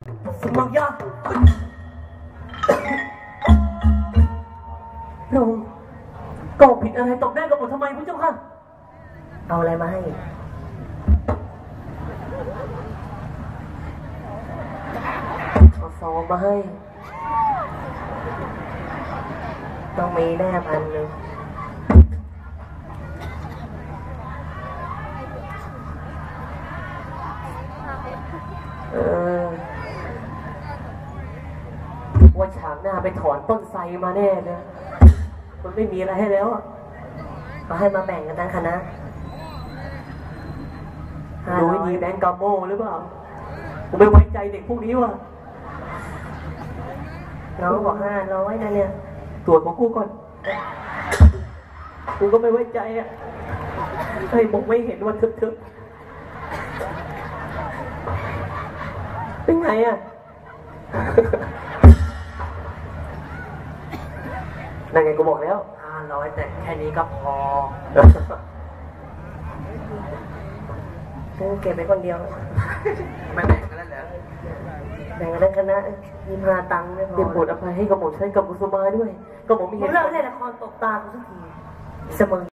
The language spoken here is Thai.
สมังยาพระองค์ก็ผิดอะไรตบได้กับผมทำไมพระเจ้าค่ะเอาอะไรมาให้เอาซองมาให้ต้องมีแน่1,000ว่าฉากหน้าไปถอนต้นไทรมาแน่เลยมันไม่มีอะไรให้แล้วเขาให้มาแบ่งกันทั้งคณะดูวิธีแบงก์กาโม่หรือเปล่าผมไม่ไว้ใจเด็กพวกนี้ว่ะน้องบอก500นะเนี่ยตรวจของกูก่อนกูก็ไม่ไว้ใจอ่ะให้ผมไม่เห็นว่าทึบๆเป็นไงอ่ะนั่นไงกูบอกแล้ว500แต่แค่นี้ก็พอเก็บไปคนเดียวไม่แบ่งกันแล้วเหรอแบ่งกันทั้งคณะ25 ตังค์ไม่พอเดี๋ยวโปรดอภัยให้กับหม่อมฉันกับกุสุมาด้วยก็ผมไม่เห็นเลิกเล่นละครตบตากูสักทีเสมอ